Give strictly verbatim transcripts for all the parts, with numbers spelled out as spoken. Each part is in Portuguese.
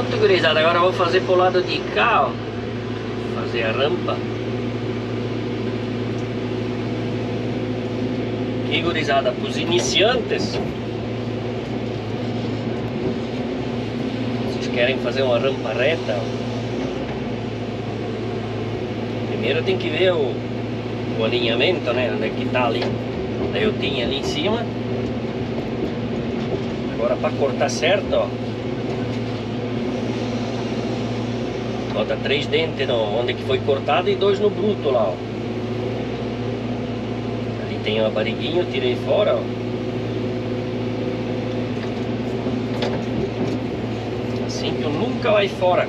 Pronto, gurizada, agora eu vou fazer pro lado de cá, ó. Fazer a rampa. Aqui, gurizada, pros iniciantes. Vocês querem fazer uma rampa reta, ó. Primeiro tem que ver o, o alinhamento, né? Onde é que tá ali. Daí eu tinha ali em cima. Agora para cortar certo, ó. Bota três dentes no, onde que foi cortado e dois no bruto lá, ó. Ali tem uma barriguinha, eu tirei fora, ó. Assim tu nunca vai fora.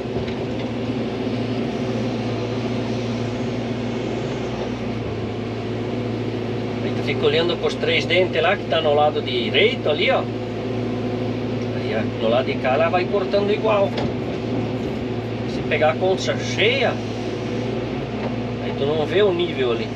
Aí tu fica olhando para os três dentes lá que tá no lado direito ali, ó. Aí no lado de cá ela vai cortando igual. Pegar a concha cheia, aí tu não vê o nível ali.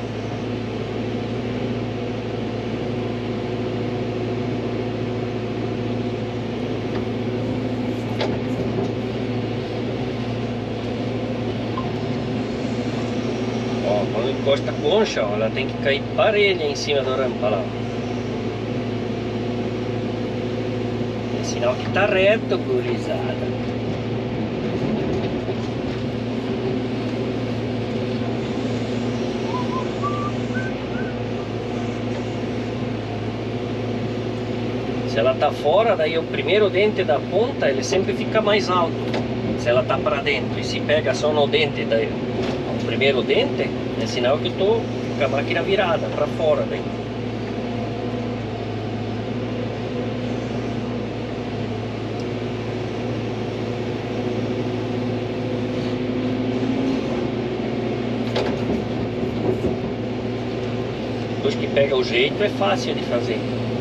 Ó, quando encosta a concha, ó, ela tem que cair parelha em cima da rampa lá. É sinal que tá reto, gurizada. Se ela tá fora, daí o primeiro dente da ponta, ele sempre fica mais alto. Se ela tá para dentro. E se pega só no dente, daí, o primeiro dente, é sinal que eu tô com a máquina virada para fora daí. Depois que pega o jeito, é fácil de fazer.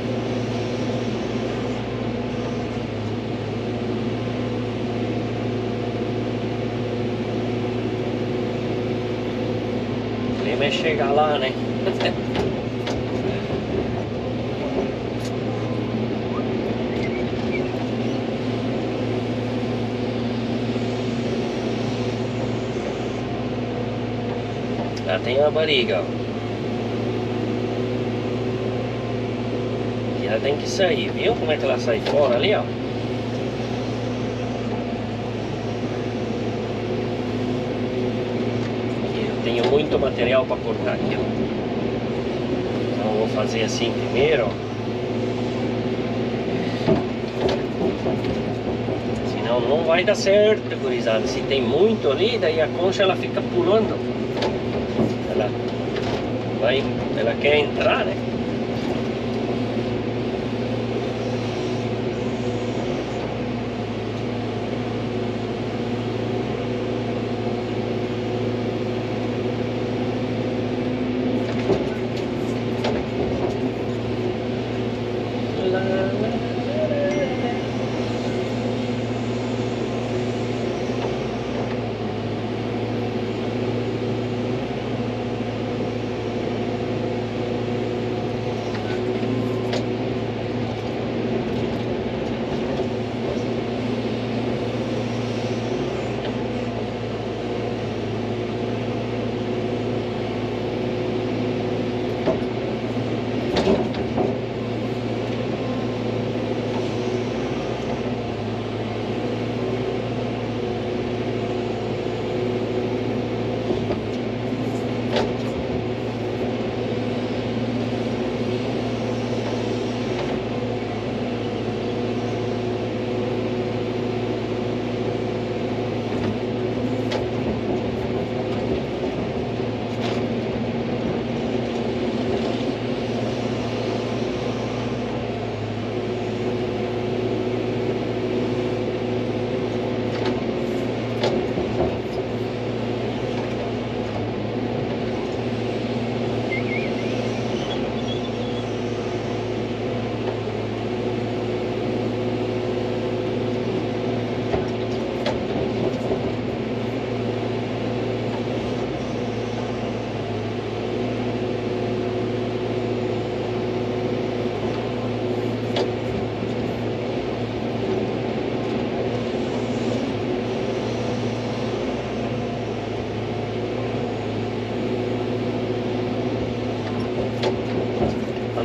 É chegar lá, né? Já tem uma barriga, ó. E ela tem que sair, viu? Como é que ela sai fora ali, ó. Tenho muito material para cortar aqui, ó. Então eu vou fazer assim primeiro, ó. Senão não vai dar certo, gurizada. Se tem muito ali, daí a concha ela fica pulando. Ela vai, ela quer entrar, né?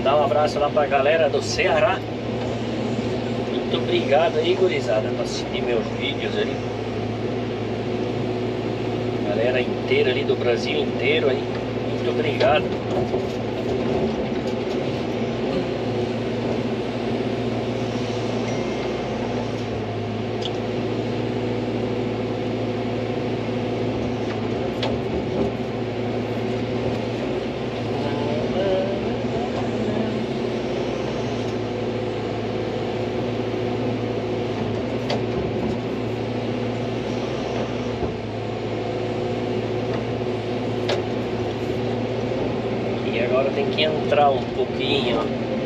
Mandar um abraço lá pra galera do Ceará. Muito obrigado aí, gurizada, pra assistir meus vídeos ali. Galera inteira ali do Brasil inteiro aí. Muito obrigado. Agora tem que entrar um pouquinho.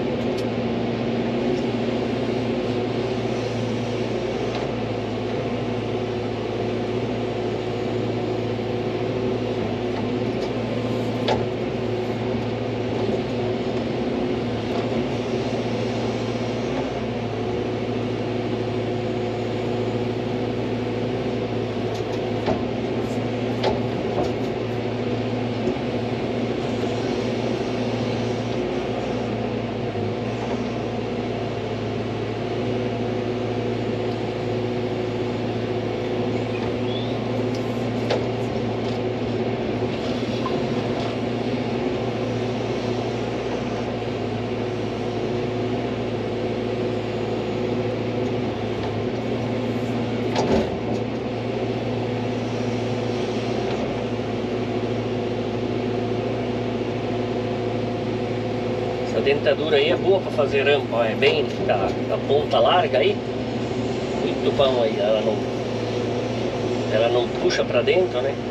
Essa dentadura aí é boa para fazer rampa, ó, é bem da, da ponta larga aí, muito bom aí, ela não, ela não puxa para dentro, né?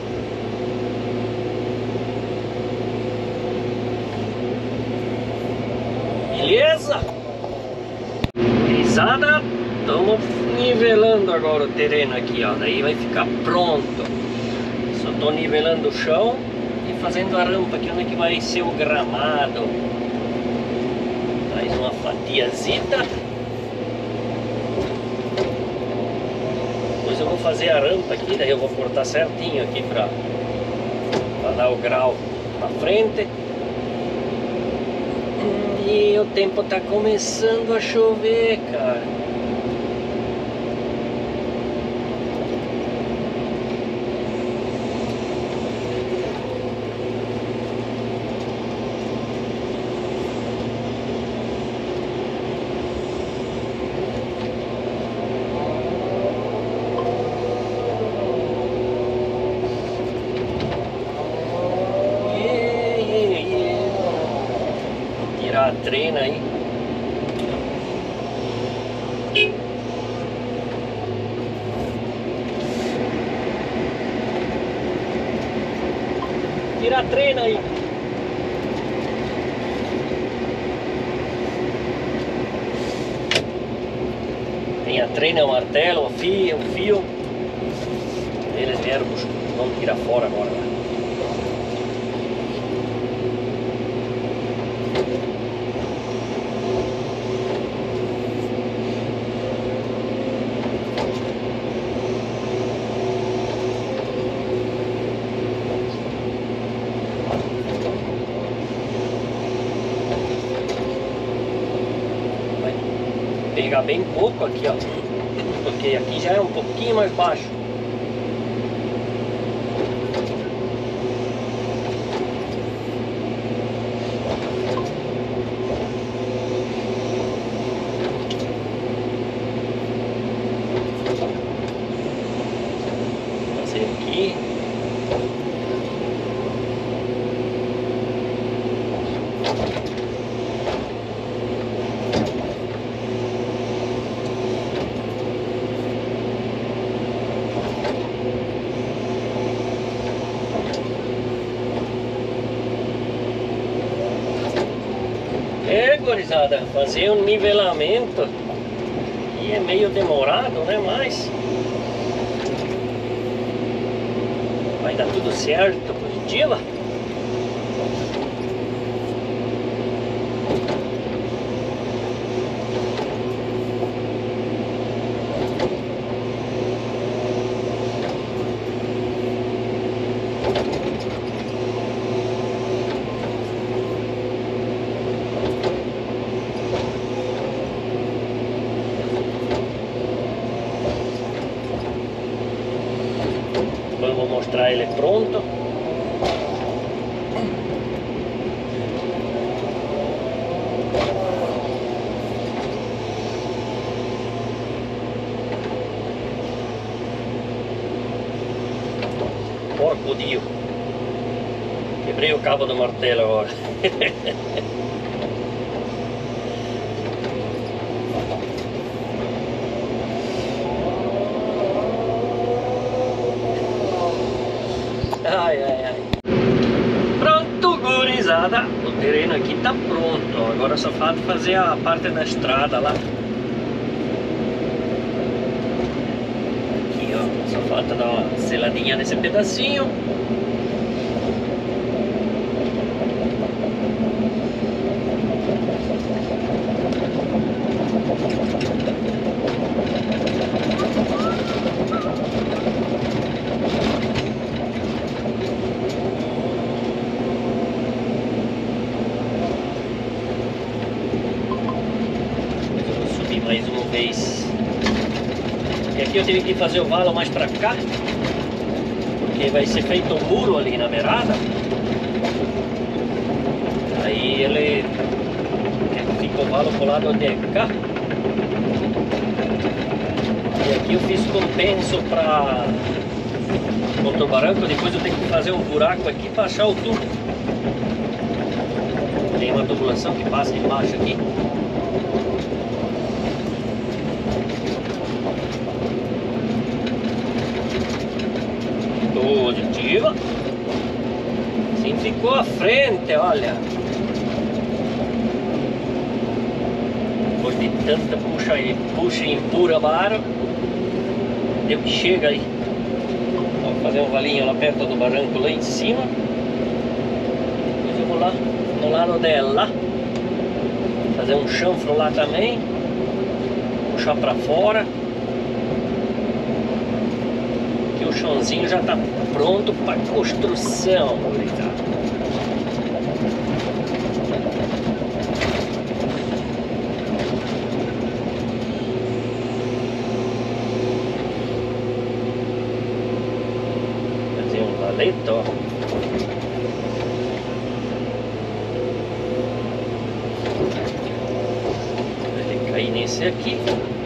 Beleza? Gurizada, estamos nivelando agora o terreno aqui, ó, daí vai ficar pronto. Só tô nivelando o chão e fazendo a rampa aqui onde que vai ser o gramado. Mais uma fatiazita. Depois eu vou fazer a rampa aqui, daí eu vou cortar certinho aqui pra, pra dar o grau pra frente. E o tempo tá começando a chover, cara. A trena aí. Tira a trena aí. Tem a trena, o martelo, o fio, o fio. Eles vieram, vamos tirar fora agora. Lá. Pegar bem pouco aqui, ó, porque aqui já é um pouquinho mais baixo. Vou fazer aqui. É, gurizada, fazer um nivelamento e é meio demorado, né? Mas vai dar tudo certo, positiva. pronto. Porco Dio, quebrei o cabo do martelo agora. Ai, ai, ai. Pronto, gurizada. O terreno aqui tá pronto. Agora só falta fazer a parte da estrada lá. Aqui, ó. Só falta dar uma seladinha nesse pedacinho. Mais uma vez. E aqui eu tive que fazer o valo mais pra cá, porque vai ser feito um muro ali na beirada. Aí ele fica o valo pro lado de cá. E aqui eu fiz compenso pra contra o barranco. Depois eu tenho que fazer um buraco aqui para achar o tubo. Tem uma tubulação que passa embaixo aqui. Positivo. Assim ficou à frente, olha. Depois de tanta puxa e puxa e empurra barro, deu que chega aí. Vou fazer um valinho lá perto do barranco lá em cima. Depois eu vou lá no lado dela, fazer um chanfro lá também, puxar pra fora. O chãozinho já está pronto para construção, gurizada. Fazer um valeto, ó. Vai cair nesse aqui.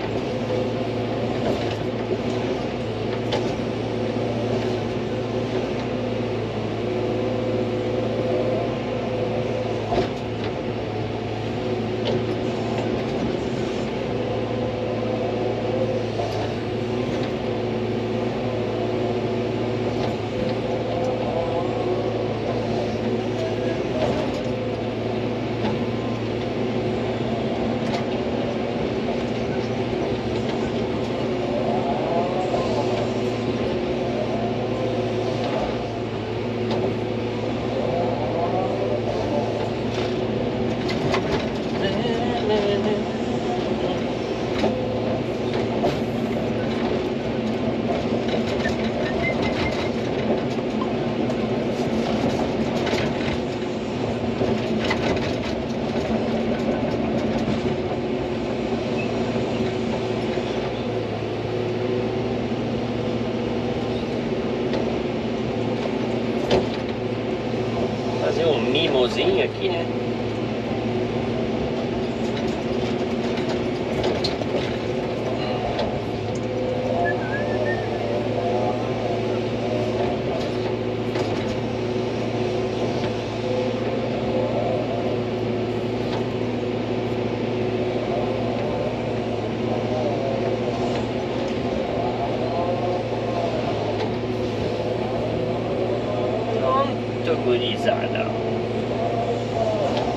Fazer um mimozinho aqui, né? Pronto, gurizada.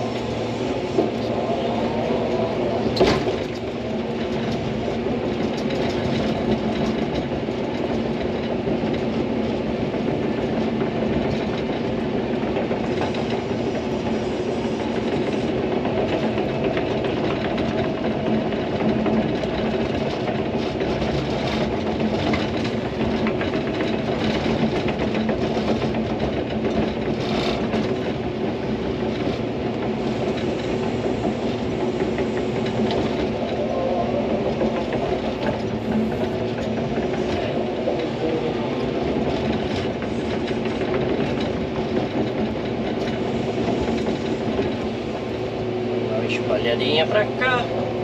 Olhadinha pra cá.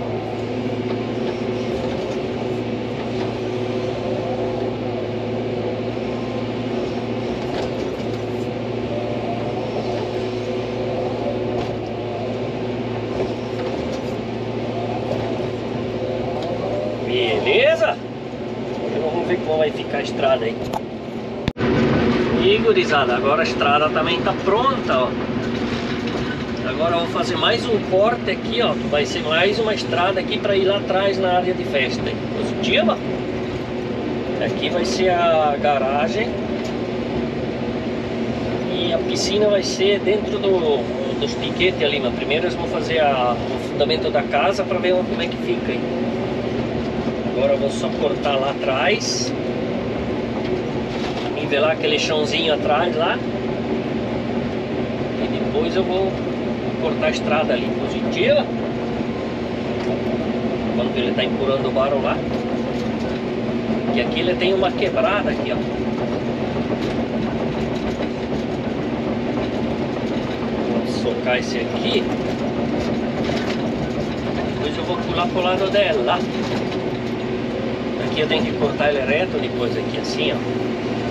Beleza? Então vamos ver como vai ficar a estrada aí. E gurizada, agora a estrada também tá pronta, ó. Agora eu vou fazer mais um corte aqui, ó. Vai ser mais uma estrada aqui para ir lá atrás na área de festa. Positiva? Aqui vai ser a garagem. E a piscina vai ser dentro do, dos piquetes ali. Mas primeiro eles vão fazer a, o fundamento da casa para ver como é que fica aí. Agora eu vou só cortar lá atrás. Nivelar aquele chãozinho atrás lá. E depois eu vou cortar a estrada ali, positiva. Quando ele está empurrando o barro lá. E aqui ele tem uma quebrada aqui, ó. Vou socar esse aqui. Depois eu vou pular pro lado dela. Aqui eu tenho que cortar ele reto, depois aqui assim, ó.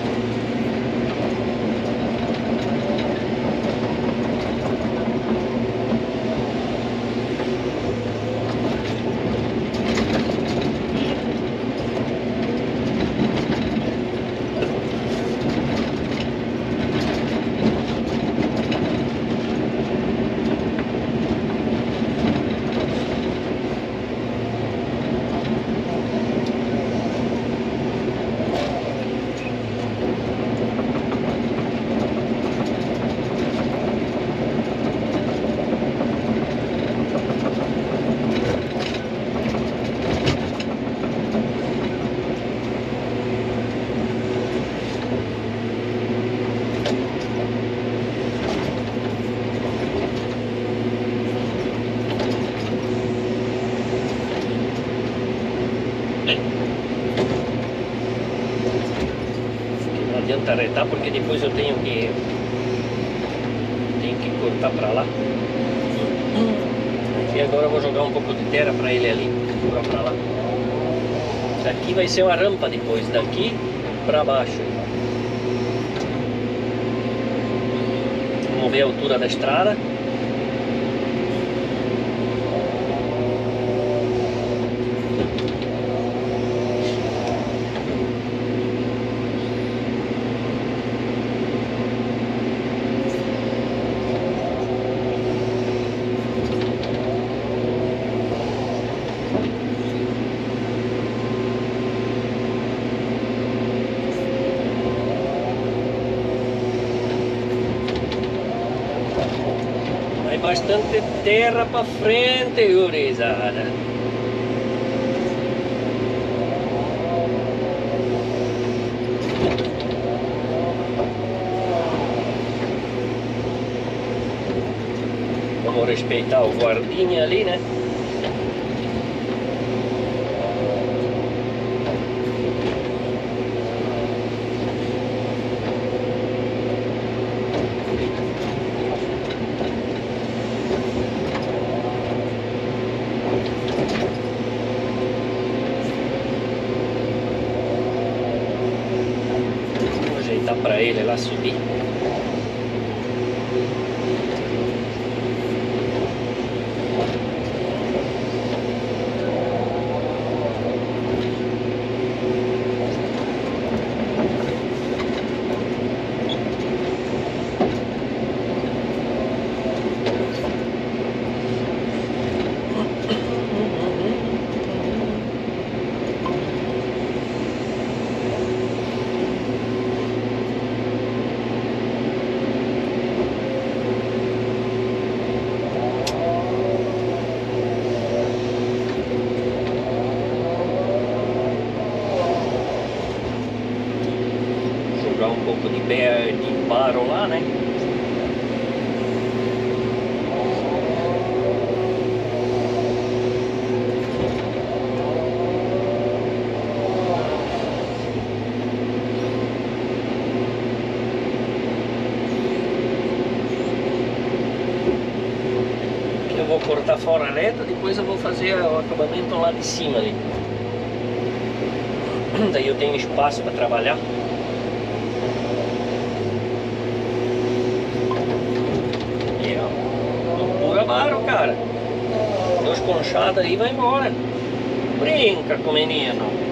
Não adianta retar porque depois eu tenho que tenho que cortar para lá. E agora eu vou jogar um pouco de terra para ele ali, jogar para lá. Daqui vai ser uma rampa depois, daqui para baixo. Vamos ver a altura da estrada. Bastante terra para frente, gurizada. Vamos respeitar o guardinha ali, né? Para ele lá subir. Um pouco de bear de barro lá, né? vou cortar fora a reta, depois eu vou fazer o acabamento lá de cima ali. Daí eu tenho espaço para trabalhar. E ó, pura barro, cara. Duas conchadas aí vai embora. Brinca com o menino.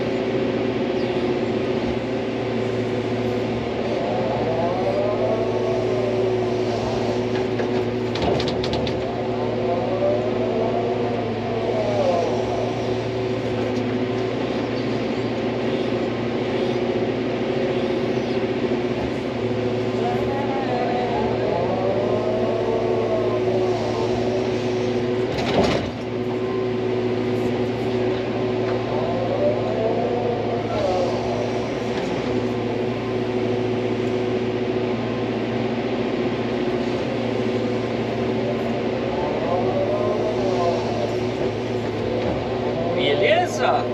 Beleza?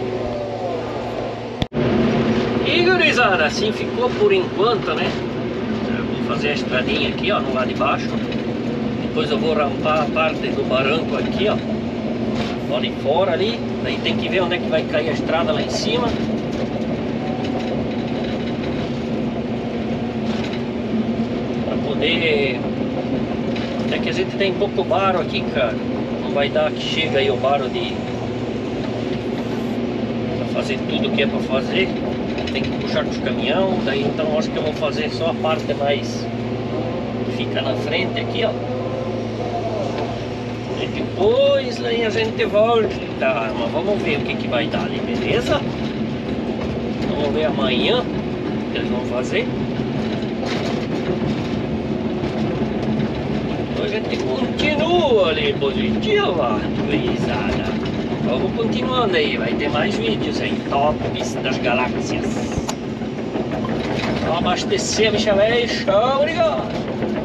E gurizada, assim ficou por enquanto, né? Eu vou fazer a estradinha aqui, ó, no lado de baixo. Depois eu vou rampar a parte do barranco aqui, ó, lá de fora ali. Daí tem que ver onde é que vai cair a estrada lá em cima. Pra poder... É que a gente tem pouco barro aqui, cara. Não vai dar que chega aí o barro de... fazer tudo que é para fazer, tem que puxar com os caminhão, daí então acho que eu vou fazer só a parte mais que fica na frente aqui, ó. E depois aí a gente volta, tá, mas vamos ver o que que vai dar ali, beleza? Vamos ver amanhã o que eles vão fazer. Então a gente continua ali positiva, gurizada. Vamos continuando aí, vai ter mais vídeos aí, tops das galáxias. Vamos abastecer, bicha velha, tchau, obrigado.